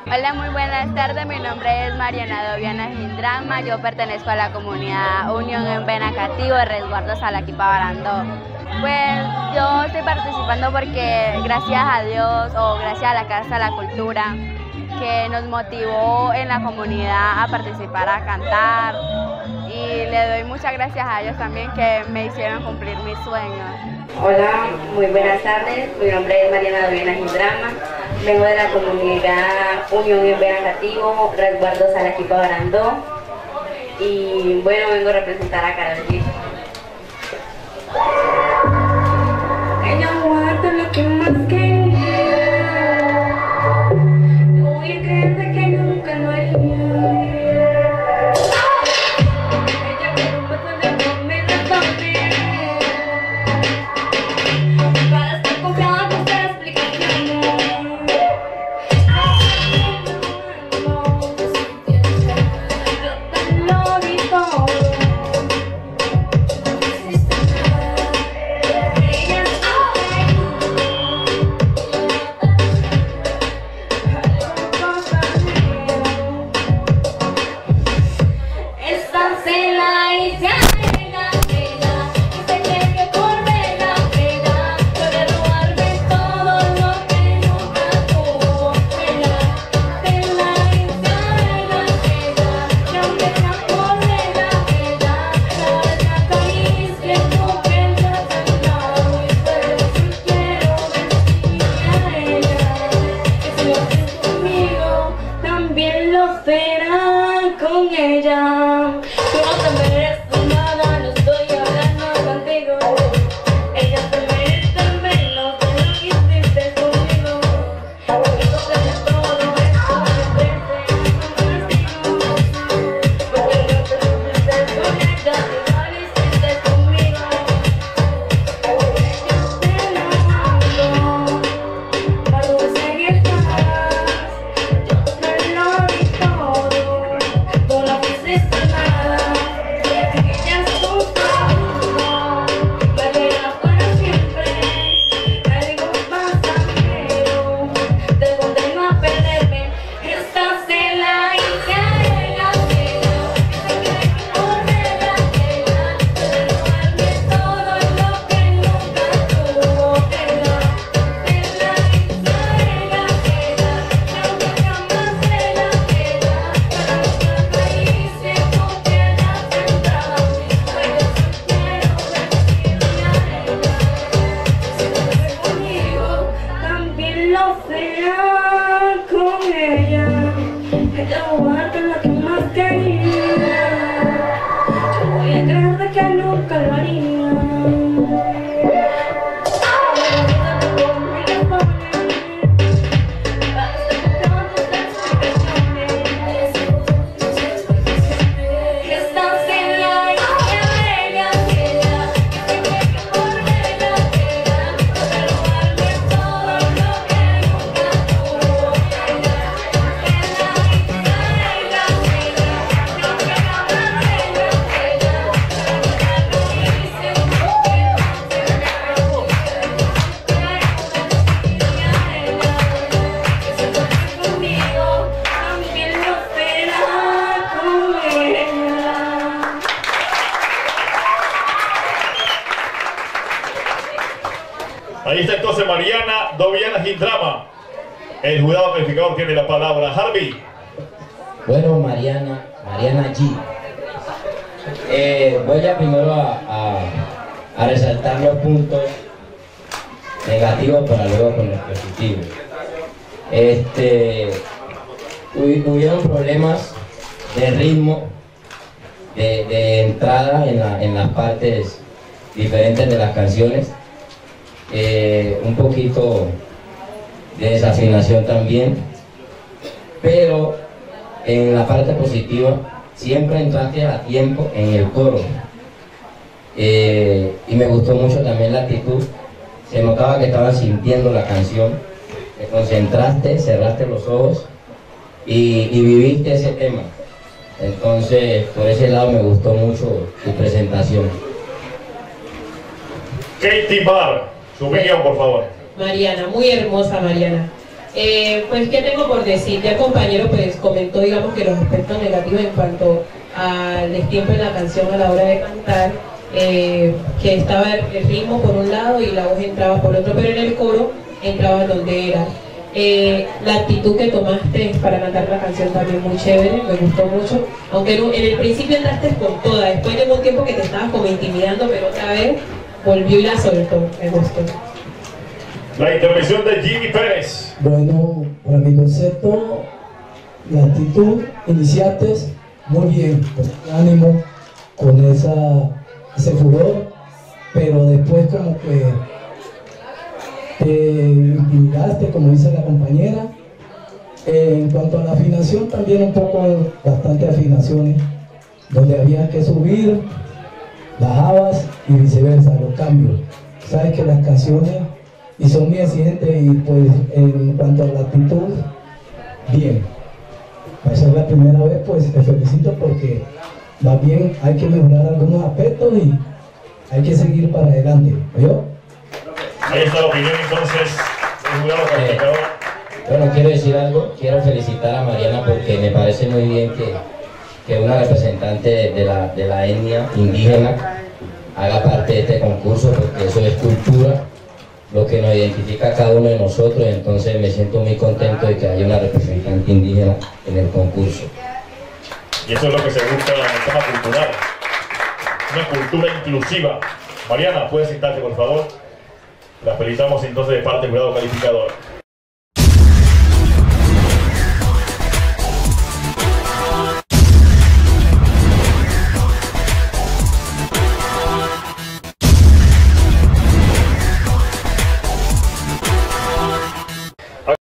Hola, muy buenas tardes. Mi nombre es Mariana Doviana Gindrama. Yo pertenezco a la comunidad Unión en Benacativo de Resguardo Salaquipa Barandó. Pues yo estoy participando porque gracias a Dios o gracias a la Casa de la Cultura que nos motivó en la comunidad a participar, a cantar, y le doy muchas gracias a ellos también que me hicieron cumplir mis sueños. Hola, muy buenas tardes. Mi nombre es Mariana Doviana Gindrama. Vengo de la comunidad Unión en Benacativo, Resguardo Salaquipa Barandó, y bueno, vengo a representar a Karol G. Ella guarda lo que más quería. No voy a creer de que nunca lo haría. Ella con un beso de amor me responde. Para estar confiada con esta explicación. Con ella, tú no te mereces nada, no estoy hablando contigo. Ella te merece menos de lo que hiciste conmigo. Eso te todo esto me parece un castigo. Porque no te lo hiciste con ella, igual hiciste conmigo. Ella te lo mando, para no seguir atrás. Yo te lo di todo. No hiciste nada, ella es tu salud, me verás para siempre, algo pasajero, te condeno a perderme, estás en la isla de la pena, que se corre la pena, de robarme todo lo que nunca tuvo, en la isla de la pena, nunca jamás de la pena, también lo será con ella. Ella guarda lo que más quería. Yo voy a creer de que nunca lo haría. Ahí está entonces Mariana Doviana Gindrama. El jurado calificador tiene la palabra. Harvey. Bueno, Mariana G. Voy a primero a resaltar los puntos negativos para luego con los positivos. Hubieron problemas de ritmo, de entrada en las partes diferentes de las canciones. Un poquito de desafinación también, pero en la parte positiva siempre entraste a tiempo en el coro, y me gustó mucho también la actitud. Se notaba que estabas sintiendo la canción, te concentraste, cerraste los ojos y viviste ese tema. Entonces por ese lado me gustó mucho tu presentación. Katie Barr, su opinión, por favor. Mariana, muy hermosa Mariana. Pues, ¿qué tengo por decir? Ya el compañero pues comentó, digamos, que los aspectos negativos en cuanto al destiempo en la canción a la hora de cantar, que estaba el ritmo por un lado y la voz entraba por otro, pero en el coro entraba donde era. La actitud que tomaste para cantar la canción también muy chévere, me gustó mucho, aunque en el principio entraste con toda, después llegó un tiempo que te estabas como intimidando, pero otra vez volvió y la soltó, me gustó. La intervención de Jimmy Pérez. Bueno, para mi concepto, la actitud, iniciaste muy bien, con ánimo, con ese furor, pero después como que te intimidaste, como dice la compañera. En cuanto a la afinación, también un poco, bastante afinaciones, donde había que subir, bajabas y viceversa, los cambios. Sabes que las canciones, y son muy exigentes, y pues en cuanto a la actitud, bien. Para ser la primera vez, pues te felicito porque va bien, hay que mejorar algunos aspectos y hay que seguir para adelante, ¿oyó? Ahí está la opinión entonces del jurado calificador. Bueno, quiero decir algo, quiero felicitar a Mariana porque me parece muy bien que una representante de la etnia indígena haga parte de este concurso, porque eso es cultura, lo que nos identifica a cada uno de nosotros. Entonces me siento muy contento de que haya una representante indígena en el concurso. Y eso es lo que se busca en el tema cultural, una cultura inclusiva. Mariana, ¿puedes sentarte por favor? La felicitamos entonces de parte del jurado calificador.